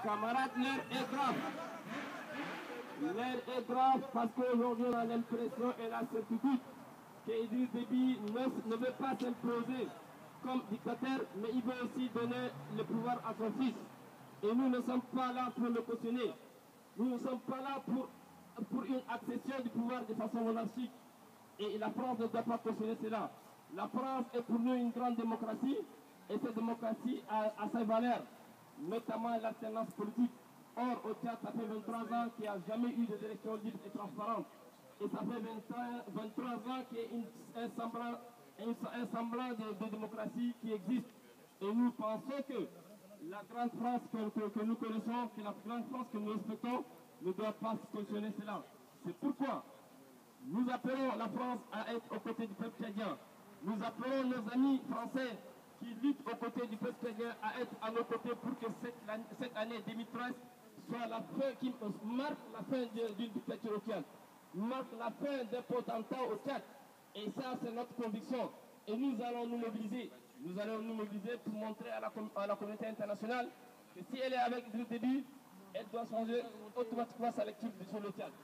Camarades, l'heure est grave. L'heure est grave parce qu'aujourd'hui on a l'impression et la certitude qu'Idriss Déby ne veut pas s'imposer comme dictateur, mais il veut aussi donner le pouvoir à son fils. Et nous ne sommes pas là pour le cautionner. Nous ne sommes pas là pour une accession du pouvoir de façon monarchique. Et la France ne doit pas cautionner cela. La France est pour nous une grande démocratie, et cette démocratie a ses valeurs, notamment l'alternance politique. Or, au Tchad, ça fait 23 ans qu'il n'y a jamais eu d'élections libres et transparentes. Et ça fait 23 ans qu'il y a un semblant de démocratie qui existe. Et nous pensons que la grande France que nous connaissons, que la grande France que nous respectons, ne doit pas cautionner cela. C'est pourquoi nous appelons la France à être aux côtés du peuple tchadien. Nous appelons nos amis français qui luttent aux côtés du peuple tchadien à être à nos côtés pour que cette année 2013 soit la fin qui marque la fin d'une dictature au Tchad, marque la fin d'un potentat au Tchad. Et ça, c'est notre conviction. Et nous allons nous mobiliser. Nous allons nous mobiliser pour montrer à la communauté internationale que si elle est avec Idriss Déby, elle doit changer automatiquement sa lecture sur le Tchad.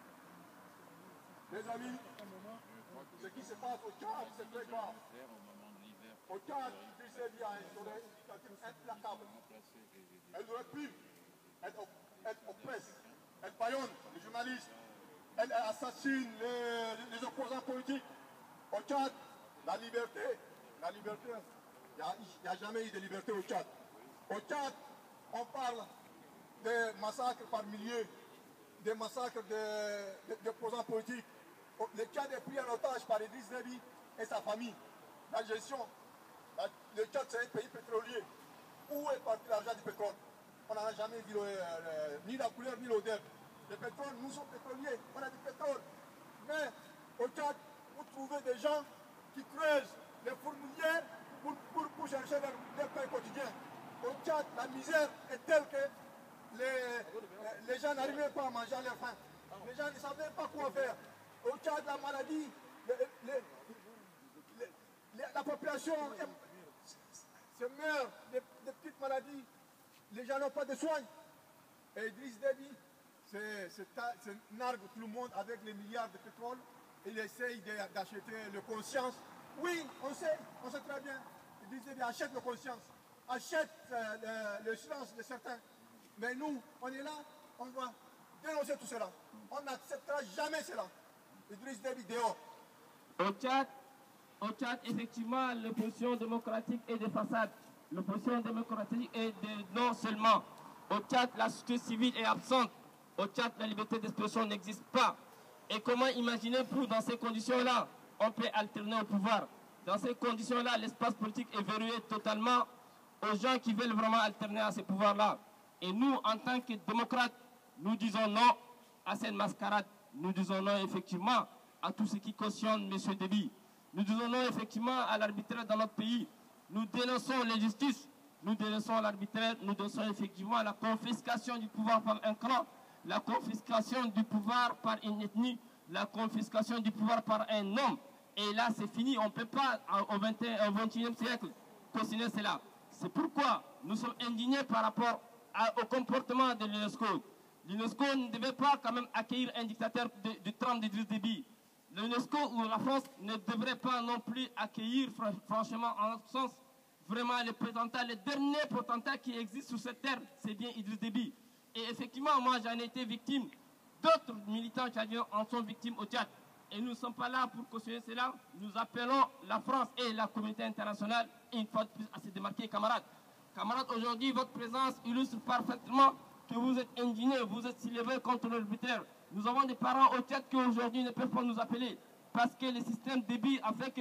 Les amis, ce qui se passe au Tchad, c'est très grave. Au Tchad, Idriss Déby a instauré une dictature implacable. Elle aurait pu être oppresse. Elle bâillonne les journalistes. Elle assassine les opposants politiques. Au Tchad, la liberté, il n'y a jamais eu de liberté au Tchad. Au Tchad, on parle des massacres par milliers, des massacres d'opposants politiques. Le Tchad est pris en otage par Idriss Déby et sa famille. La gestion, le Tchad c'est un pays pétrolier. Où est parti l'argent du pétrole? On n'a jamais vu ni la couleur ni l'odeur. Le pétrole, nous sommes pétroliers, on a du pétrole. Mais au Tchad, vous trouvez des gens qui creusent les fourmilières pour chercher leur pain quotidien. Au Tchad, la misère est telle que les gens n'arrivaient pas à manger à leur faim. Les gens ne savaient pas quoi faire. Au Tchad, la maladie, la population se meurt de petites maladies. Les gens n'ont pas de soins. Et Idriss Déby, nargue tout le monde avec les milliards de pétrole. Il essaye d'acheter le conscience. Oui, on sait très bien. Idriss Déby achète le conscience, achète le silence de certains. Mais nous, on est là, on va dénoncer tout cela. On n'acceptera jamais cela. Idriss Déby dehors. Au Tchad, effectivement, l'opposition démocratique est de façade. L'opposition démocratique est non seulement. Au Tchad, la société civile est absente. Au Tchad, la liberté d'expression n'existe pas. Et comment imaginer pour, dans ces conditions-là, on peut alterner au pouvoir? Dans ces conditions-là, l'espace politique est verrouillé totalement aux gens qui veulent vraiment alterner à ces pouvoirs-là. Et nous, en tant que démocrates, nous disons non à cette mascarade. Nous disons non, effectivement, à tout ce qui cautionne M. Déby. Nous disons non, effectivement, à l'arbitraire dans notre pays. Nous dénonçons l'injustice, nous dénonçons l'arbitraire, nous dénonçons effectivement la confiscation du pouvoir par un clan, la confiscation du pouvoir par une ethnie, la confiscation du pouvoir par un homme. Et là, c'est fini. On ne peut pas, au XXIe siècle, cautionner cela. C'est pourquoi nous sommes indignés par rapport au comportement de l'UNESCO. L'UNESCO ne devait pas quand même accueillir un dictateur du trempe d'Idriss Déby. L'UNESCO ou la France ne devrait pas non plus accueillir, franchement, en notre sens, vraiment les potentats, les derniers potentats qui existent sur cette terre, c'est bien Idriss Déby. Et effectivement, moi j'en ai été victime, d'autres militants tchadiens en sont victimes au Tchad. Et nous ne sommes pas là pour cautionner cela. Nous appelons la France et la communauté internationale, une fois de plus, à se démarquer, camarades. Camarades, aujourd'hui, votre présence illustre parfaitement que vous êtes indignés, vous êtes soulevé contre l'arbitraire. Nous avons des parents au Tchad qui aujourd'hui ne peuvent pas nous appeler parce que le système Déby a fait que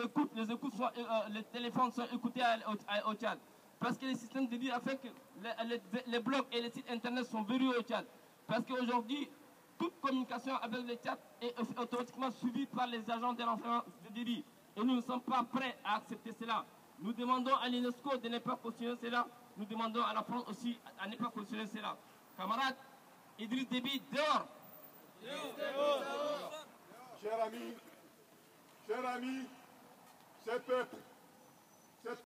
les téléphones sont écoutés au Tchad. Parce que le système Déby a fait que les blogs et les sites internet sont verrouillés au Tchad. Parce qu'aujourd'hui, toute communication avec le Tchad est automatiquement suivie par les agents de renseignement de Déby. Et nous ne sommes pas prêts à accepter cela. Nous demandons à l'UNESCO de ne pas cautionner cela. Nous demandons à la France aussi à ne pas cautionner cela. Camarades, Idriss Déby dehors. Chers amis, ce peuple